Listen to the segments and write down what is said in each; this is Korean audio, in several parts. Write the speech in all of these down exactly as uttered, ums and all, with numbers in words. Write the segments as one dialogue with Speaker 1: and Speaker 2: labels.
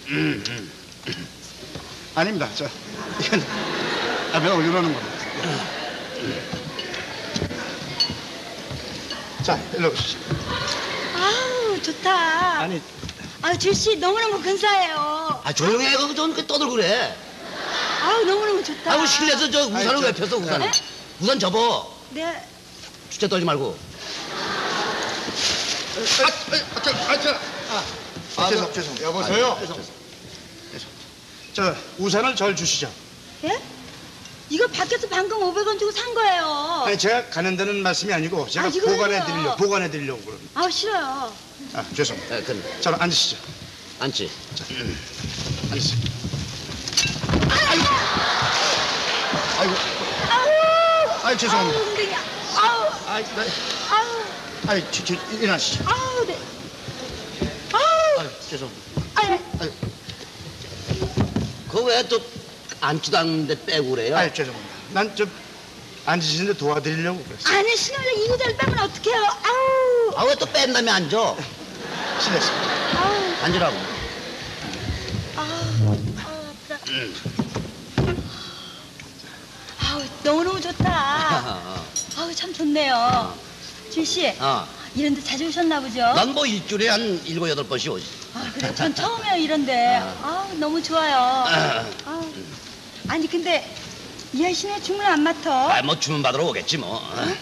Speaker 1: 음, 음. 아닙니다. 저 이건 앞에 올려놓는 겁니다. 자, 일로 오시죠.
Speaker 2: 아우, 좋다.
Speaker 1: 아니,
Speaker 2: 아, 줄씨 너무너무 근사해요.
Speaker 3: 아 조용히 해. 그거 좀 떠들고 그래.
Speaker 2: 아우, 너무너무 좋다.
Speaker 3: 아이고 실내에서 저 우산을
Speaker 1: 아니, 저-
Speaker 3: 왜 폈어 우산을?
Speaker 2: 네?
Speaker 3: 우산 접어.
Speaker 2: 네.
Speaker 3: 주제 떨지 말고.
Speaker 1: 아, 아, 저, 아, 저, 아, 아, 죄송, 죄송. 여보세요.
Speaker 3: 아, 죄송.
Speaker 1: 저 우산을 절 주시죠.
Speaker 2: 예? 이거 밖에서 방금 오백 원 주고 산 거예요.
Speaker 1: 아니, 제가 가는 데는 말씀이 아니고 제가
Speaker 2: 아, 이거는요.
Speaker 1: 보관해 드리려고 보관해 드리려고 그럽니다.
Speaker 2: 아우, 싫어요.
Speaker 1: 아, 죄송합니다.
Speaker 3: 네, 그
Speaker 1: 자, 앉으시죠.
Speaker 3: 앉지.
Speaker 1: 앉으시죠. 아이고,
Speaker 2: 아우.
Speaker 1: 아이, 죄송합니다.
Speaker 2: 아우, 엉덩이. 아우.
Speaker 1: 아이, 나,
Speaker 2: 아우.
Speaker 1: 아이, 저, 저, 일어나시죠.
Speaker 2: 아우, 네. 아우.
Speaker 1: 아이, 죄송합니다.
Speaker 2: 아유.
Speaker 1: 아이,
Speaker 3: 그거 왜 또 앉지도 않는데 빼고 그래요?
Speaker 1: 아이, 죄송합니다. 난 좀 앉으시는데 도와드리려고 그랬어요.
Speaker 2: 아니, 신혼을 이 의자를 빼면 어떡해요? 아우.
Speaker 3: 아 왜 또 뺀 다음에 앉아?
Speaker 1: 실례했습니다.
Speaker 2: 아우.
Speaker 3: 앉으라고.
Speaker 2: 아우. 아우, 아프다. 아우, 너무너무 좋다. 아우, 참 좋네요. 줄씨,
Speaker 3: 어.
Speaker 2: 이런 데 자주 오셨나 보죠?
Speaker 3: 난 뭐 일주일에 한 일곱 여덟 번씩 오지.
Speaker 2: 아, 그래, 전 처음이에요, 이런데. 아우, 너무 좋아요. 아우. 아니, 근데 이 아저씨네 주문 안 맡아?
Speaker 3: 아 뭐 주문 받으러 오겠지 뭐.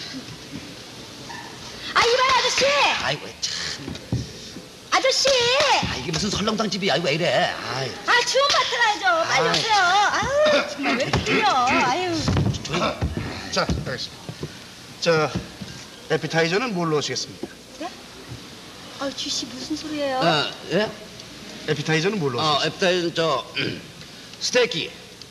Speaker 2: 아, 이봐요, 아저씨!
Speaker 3: 아이고 참.
Speaker 2: 아저씨!
Speaker 3: 아 이게 무슨 설렁탕 집이야? 이거 왜 이래? 아이.
Speaker 2: 아, 주문 맡아놔야죠. 빨리
Speaker 3: 아이.
Speaker 2: 오세요. 아우, 정말 왜 이렇게 느려. 아유.
Speaker 3: 조용히.
Speaker 1: 자, 알겠습니다. 저, 에피타이저는 뭘로 하시겠습니까?
Speaker 2: 네? 아, 주씨 무슨 소리예요?
Speaker 3: 어, 예?
Speaker 1: 에피타이저는 뭘로
Speaker 3: 어,
Speaker 1: 하시겠습니까?
Speaker 3: 애프터는 저 음, 스테이키.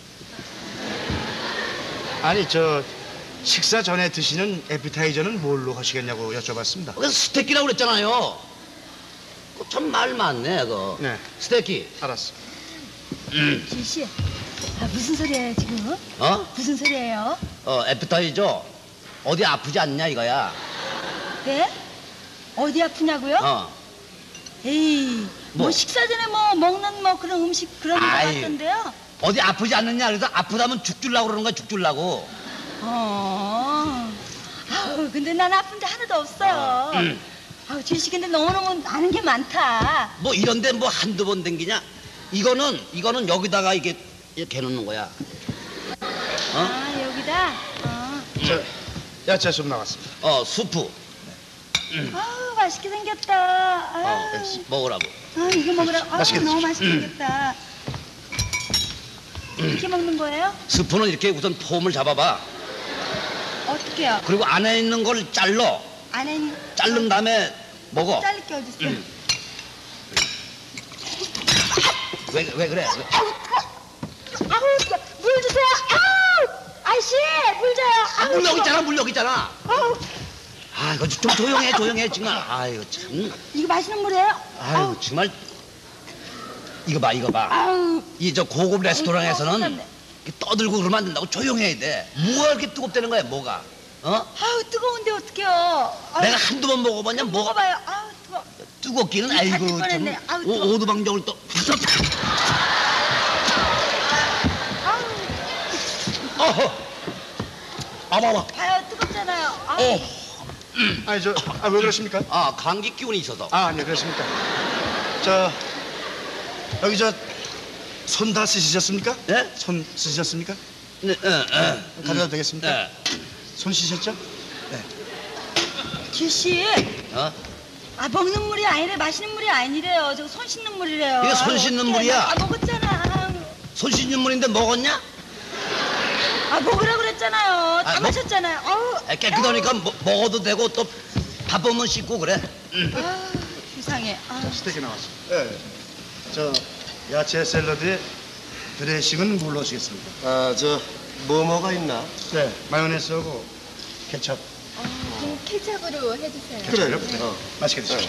Speaker 1: 아니, 저, 식사 전에 드시는 에피타이저는 뭘로 하시겠냐고 여쭤봤습니다.
Speaker 3: 그래서 스테이키라고 그랬잖아요. 참 말 많네, 그거.
Speaker 1: 네.
Speaker 3: 스테이키.
Speaker 1: 알았어.
Speaker 2: 주씨, 아, 무슨 소리예요, 지금?
Speaker 3: 어?
Speaker 2: 무슨 소리예요?
Speaker 3: 어, 애프타이저. 어디 아프지 않냐 이거야.
Speaker 2: 네? 어디 아프냐고요?
Speaker 3: 어.
Speaker 2: 에이, 뭐,
Speaker 3: 뭐?
Speaker 2: 식사 전에 뭐 먹는 뭐 그런 음식 그런 거
Speaker 3: 아이.
Speaker 2: 같던데요?
Speaker 3: 어디 아프지 않느냐 그래서 아프다면 죽 줄라고 그러는 거야, 죽 줄라고.
Speaker 2: 어. 아우, 근데 난 아픈 데 하나도 없어요.
Speaker 3: 음.
Speaker 2: 아우, 주씨 근데 너무너무 아는 게 많다.
Speaker 3: 뭐 이런데 뭐 한두 번 댕기냐? 이거는 이거는 여기다가 이게 이렇게 해놓는 거야. 어?
Speaker 2: 아, 여기다? 어.
Speaker 1: 저, 야채 좀 나왔습니다.
Speaker 3: 어, 수프.
Speaker 2: 아우, 맛있게 생겼다. 아유.
Speaker 3: 어, 먹으라고.
Speaker 2: 아, 이거 먹으라. 아우,
Speaker 1: 맛있게
Speaker 2: 너무
Speaker 1: 드십시오.
Speaker 2: 맛있게 생겼다. 이렇게 먹는 거예요?
Speaker 3: 스프는 이렇게 우선 폼을 잡아봐.
Speaker 2: 어떻게요?
Speaker 3: 그리고 안에 있는 걸 잘라.
Speaker 2: 안에 있는
Speaker 3: 자른 다음에 먹어.
Speaker 2: 자를 게 어딨어?
Speaker 3: 음. 왜, 왜 그래? 왜?
Speaker 2: 아우, 뜨거. 아우, 뜨거. 물 주세요. 아우, 아저씨, 물 줘요.
Speaker 3: 아,
Speaker 2: 아우,
Speaker 3: 물 여기
Speaker 2: 뜨거.
Speaker 3: 있잖아, 물 여기 있잖아.
Speaker 2: 아우,
Speaker 3: 아, 이거 좀 조용해, 조용해, 정말. 아유, 참.
Speaker 2: 이거 맛있는 물이에요?
Speaker 3: 아유, 정말. 이거 봐, 이거 봐.
Speaker 2: 아우,
Speaker 3: 이 저 고급 레스토랑에서는
Speaker 2: 뜨겁네.
Speaker 3: 이렇게 떠들고 그러면 안 된다고 조용해야 돼. 뭐가 이렇게 뜨겁다는 거야, 뭐가? 어?
Speaker 2: 아우, 뜨거운데 어떡해요? 아우,
Speaker 3: 내가 한두 번 먹어봤냐, 뭐가
Speaker 2: 먹어봐요. 아우, 뜨거.
Speaker 3: 뜨겁기는
Speaker 2: 이
Speaker 3: 아이고
Speaker 2: 잔뜩
Speaker 3: 참.
Speaker 2: 꺼냈네. 아우,
Speaker 3: 오,
Speaker 2: 뜨거워.
Speaker 3: 오두방정을 또.
Speaker 2: 아우,
Speaker 3: 어허. 아봐봐.
Speaker 2: 봐요, 뜨겁잖아요. 아우,
Speaker 3: 어.
Speaker 1: 아니, 저, 아, 왜 그러십니까?
Speaker 3: 아, 감기 기운이 있어서.
Speaker 1: 아, 아니요, 그렇습니까? 저, 여기 저, 손 다 씻으셨습니까?
Speaker 3: 네?
Speaker 1: 손 씻으셨습니까?
Speaker 3: 네, 어, 어.
Speaker 1: 가져도 되겠습니까?
Speaker 3: 네.
Speaker 1: 손 씻으셨죠?
Speaker 2: 주씨.
Speaker 3: 어?
Speaker 2: 아, 먹는 물이 아니래, 마시는 물이 아니래요. 저거 손 씻는 물이래요.
Speaker 3: 이게 손
Speaker 2: 아유,
Speaker 3: 씻는
Speaker 2: 어떡해.
Speaker 3: 물이야?
Speaker 2: 아, 먹었잖아. 아유.
Speaker 3: 손 씻는 물인데 먹었냐?
Speaker 2: 아, 먹으라 그랬잖아요. 다
Speaker 3: 아, 먹-
Speaker 2: 마셨잖아요. 어우.
Speaker 3: 아, 깨끗하니까 먹- 먹어도 되고 또 밥 보면 씻고 그래. 응.
Speaker 2: 아, 이상해. 아,
Speaker 1: 스테이크 나왔습니다. 네. 저, 야채 샐러드에 드레싱은 뭘로 하시겠습니까?
Speaker 4: 아, 저, 뭐뭐가 있나?
Speaker 1: 네, 마요네즈하고 케첩.
Speaker 5: 그럼 케첩으로 해주세요.
Speaker 1: 그래요?
Speaker 5: 네.
Speaker 1: 어, 맛있게 드십시오.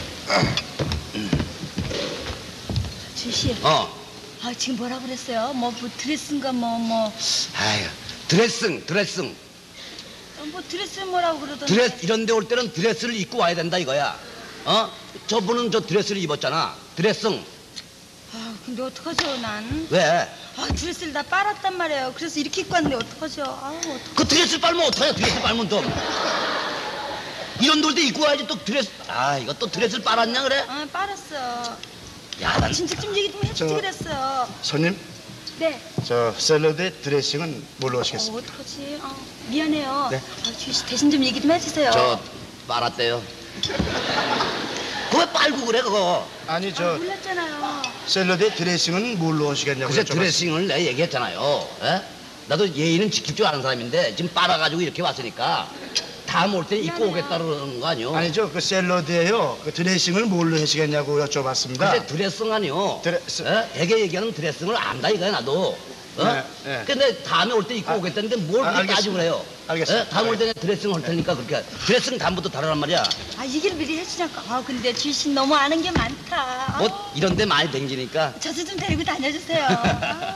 Speaker 2: 주씨.
Speaker 3: 어.
Speaker 2: 아, 지금 뭐라 그랬어요? 뭐, 뭐 드레스인가 뭐, 뭐.
Speaker 3: 아유, 드레싱, 드레싱.
Speaker 2: 어, 뭐 드레스 뭐라고 그러던데.
Speaker 3: 드레스 이런 데 올 때는 드레스를 입고 와야 된다 이거야. 어? 저분은 저 드레스를 입었잖아. 드레싱.
Speaker 2: 아, 근데 어떡하죠, 난?
Speaker 3: 왜?
Speaker 2: 아, 드레스를 다 빨았단 말이에요. 그래서 이렇게 입고 왔는데 어떡하죠? 아우, 어떡...
Speaker 3: 그 드레스 빨면 어떡해? 드레스 빨면 또 이런 돌때 입고 와야지 또 드레스. 아 이거 또 드레스를 빨았냐 그래?
Speaker 2: 아, 빨았어.
Speaker 3: 야 난
Speaker 2: 진짜 좀 얘기 좀 해주지
Speaker 1: 저-
Speaker 2: 그랬어요.
Speaker 1: 손님,
Speaker 2: 네.
Speaker 1: 저 샐러드의 드레싱은 뭘로
Speaker 2: 어,
Speaker 1: 하시겠습니까?
Speaker 2: 어떡하지? 아, 미안해요.
Speaker 1: 네.
Speaker 2: 아, 주희 씨 대신 좀 얘기 좀 해주세요.
Speaker 3: 저 빨았대요. 그거 왜 빨고 그래 그거?
Speaker 1: 아니,
Speaker 2: 아,
Speaker 1: 저
Speaker 2: 몰랐잖아요.
Speaker 1: 샐러드의 드레싱은 뭘로 하시겠냐고
Speaker 3: 글쎄
Speaker 1: 여쭤봤어요.
Speaker 3: 드레싱을 내가 얘기했잖아요. 에? 나도 예의는 지킬 줄 아는 사람인데 지금 빨아가지고 이렇게 왔으니까 다음 올 때 입고
Speaker 2: 미안해요.
Speaker 3: 오겠다 그러는 거 아니요?
Speaker 1: 아니죠, 그 샐러드에요. 그 드레싱을 뭘로 하시겠냐고 여쭤봤습니다.
Speaker 3: 근데 드레싱 아니요.
Speaker 1: 드레스-
Speaker 3: 에? 대개 얘기하는 드레싱을 안다 이거야 나도. 어?
Speaker 1: 네, 네.
Speaker 3: 근데 다음에 올 때 입고
Speaker 1: 아,
Speaker 3: 오겠다는데 뭘
Speaker 1: 아,
Speaker 3: 그렇게
Speaker 1: 알겠습니다.
Speaker 3: 따지고 그래요?
Speaker 1: 알겠습니다.
Speaker 3: 에? 다음 올 때는 드레싱 할 테니까 그렇게. 드레싱 다음부터 다르란 말이야.
Speaker 2: 아, 얘기를 미리 해주자고. 아, 근데 주희 씨 너무 아는 게 많다. 아,
Speaker 3: 뭐 이런 데 많이 댕기니까.
Speaker 2: 저도 좀 데리고 다녀주세요. 아,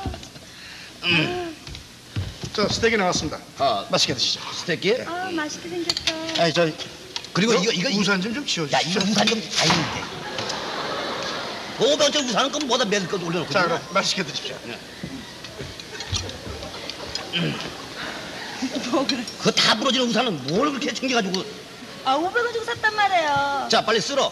Speaker 1: 저 스테이크 나왔습니다.
Speaker 3: 어,
Speaker 1: 맛있게 드시죠.
Speaker 3: 스테이크?
Speaker 2: 아, 맛있게 생겼다.
Speaker 1: 아니, 저
Speaker 3: 그리고
Speaker 1: 저
Speaker 3: 이거, 이거, 이거.
Speaker 1: 우산 좀 좀
Speaker 3: 야,
Speaker 1: 치워주시죠.
Speaker 3: 이거 우산 좀 다있는데. 오백 원짜리 우산은 그럼 뭐다 매일 것 올려놓고.
Speaker 1: 자,
Speaker 3: 있냐?
Speaker 1: 그럼 맛있게 드십시오.
Speaker 2: 뭐 그래.
Speaker 3: 그거 다 부러지는 우산은 뭘 그렇게 챙겨가지고.
Speaker 2: 아, 오백 원 주고 샀단 말이에요.
Speaker 3: 자, 빨리 쓸어.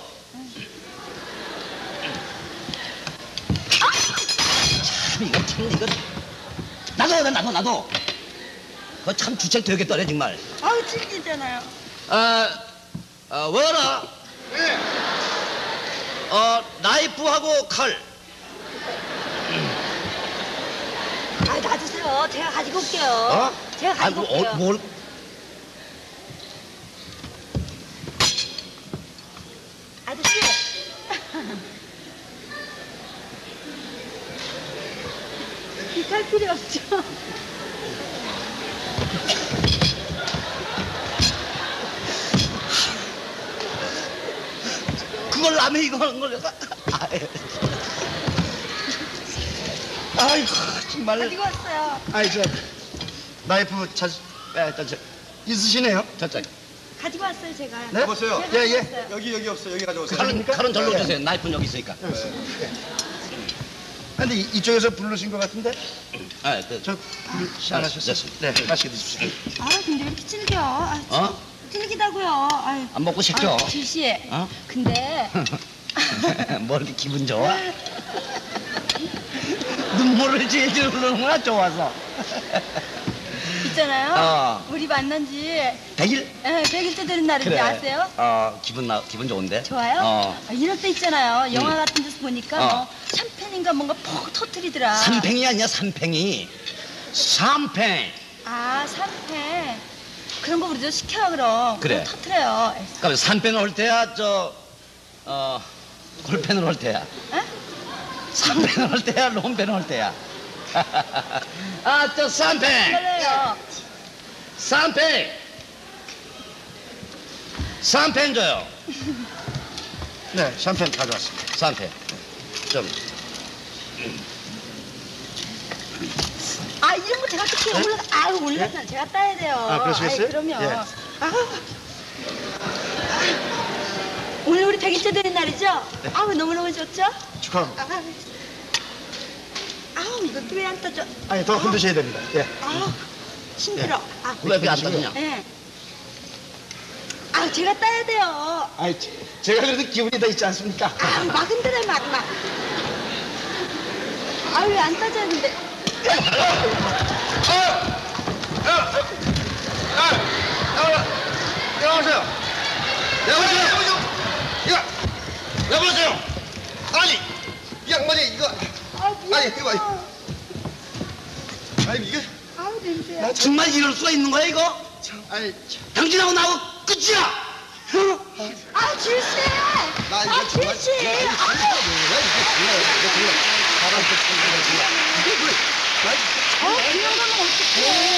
Speaker 3: 참, 이거 참, 이거. 나도, 나도, 나도. 그거 참 주책 되겠더래, 정말.
Speaker 2: 아우, 찔리잖아요.
Speaker 3: 아, 어, 뭐라?
Speaker 1: 네.
Speaker 3: 어, 나이프하고 칼.
Speaker 2: 아, 놔주세요. 제가 가지고 올게요.
Speaker 3: 어?
Speaker 2: 제가
Speaker 3: 아,
Speaker 2: 가지고
Speaker 3: 뭐,
Speaker 2: 올게요.
Speaker 3: 어, 뭘.
Speaker 2: 아저씨. 이탈 필요 없죠.
Speaker 3: 그걸 남의 이거 하는 걸. 아이고, 정말.
Speaker 2: 가지고 왔어요.
Speaker 1: 아니, 저 나이프 찾
Speaker 3: 야, 저, 저,
Speaker 1: 있으시네요?
Speaker 3: 저쪽.
Speaker 2: 가지고 왔어요, 제가.
Speaker 1: 네?
Speaker 4: 여보세요?
Speaker 2: 제가
Speaker 1: 예, 예.
Speaker 2: 가지고 왔어요.
Speaker 4: 여기 여기 없어. 여기 가져오세요.
Speaker 3: 칼은, 칼은 절로
Speaker 1: 네.
Speaker 3: 주세요. 나이프는 여기 있으니까.
Speaker 1: 근데 이- 이쪽에서 부르신 것 같은데?
Speaker 3: 아, 그,
Speaker 1: 저 부르시 안
Speaker 3: 아,
Speaker 1: 하셨어요?
Speaker 3: 됐습니다.
Speaker 1: 네, 맛있게 드십시오.
Speaker 2: 아, 근데 왜 이렇게 질겨? 아,
Speaker 3: 어?
Speaker 2: 질기다고요. 아유.
Speaker 3: 안 먹고 싶죠?
Speaker 2: 아, 주희 씨.
Speaker 3: 어?
Speaker 2: 근데
Speaker 3: 뭐 이렇게 기분 좋아? 눈물을 질질 흐르는구나, 좋아서.
Speaker 2: 있잖아요.
Speaker 3: 어.
Speaker 2: 우리 만난 지
Speaker 3: 백일?
Speaker 2: 예, 백일째 되는 날인데 아세요?
Speaker 3: 어, 기분 나, 기분 좋은데?
Speaker 2: 좋아요?
Speaker 3: 어.
Speaker 2: 아, 이럴 때 있잖아요. 영화 같은 데서 보니까
Speaker 3: 어.
Speaker 2: 뭐 샴페인인가 뭔가 퍽 터트리더라.
Speaker 3: 삼팽이 아니야, 삼팽이. 삼팽.
Speaker 2: 아, 샴페인. 그런 거 우리도 시켜 그럼.
Speaker 3: 그래.
Speaker 2: 그거 터트려요.
Speaker 3: 그럼 삼팽을 할 때야, 저, 어, 골펜을 할 때야.
Speaker 2: 에?
Speaker 3: 삼팽을 할 때야, 롬펜을 할 때야. 아, 저 삼팽.
Speaker 2: 그래요.
Speaker 3: 삼팽. 삼팽 줘요.
Speaker 1: 네, 샴페인 가져왔습니다.
Speaker 3: 삼팽. 좀.
Speaker 2: 아, 이런 거 제가 어떻게 올라, 아유, 올라가. 제가 따야 돼요.
Speaker 1: 아, 그러시겠어요?
Speaker 2: 아이, 그럼요.
Speaker 1: 예.
Speaker 2: 아, 오늘 우리 백일째 되는 날이죠? 아우, 너무너무 좋죠?
Speaker 1: 축하합니다.
Speaker 2: 아, 아우, 이것도 왜 안 떠져?
Speaker 1: 아니, 더 흔드셔야 됩니다. 예.
Speaker 2: 아우, 힘들어. 아,
Speaker 3: 왜 그게 안 따지냐?
Speaker 2: 예. 아, 제가 따야 돼요.
Speaker 1: 아니, 제- 제가 그래도 기분이 더 있지 않습니까?
Speaker 2: 아, 막 흔들어, 막, 막. 아, 왜 안 따졌는데?
Speaker 1: 여보세요. 여보세요.
Speaker 4: 이거
Speaker 1: 여보세요.
Speaker 4: 아니 이 양반이 이거
Speaker 2: 아, 미안.
Speaker 4: 아니, 이거 봐. 아니 이게
Speaker 2: 아우, 냄새야.
Speaker 3: 정말 이럴 수가 있는 거야, 이거?
Speaker 1: 아니,
Speaker 3: 당신하고 나하고 끝이야!
Speaker 2: 아, 주씨!
Speaker 4: 나 이거
Speaker 2: 아,
Speaker 4: 정말
Speaker 2: 주씨!
Speaker 4: 야, 이거
Speaker 2: 아,
Speaker 4: 정말 뭐야 이게 정말 이거 정말 사람 좀 정말 이게 왜
Speaker 2: 아, 그냥 가면 어떡해.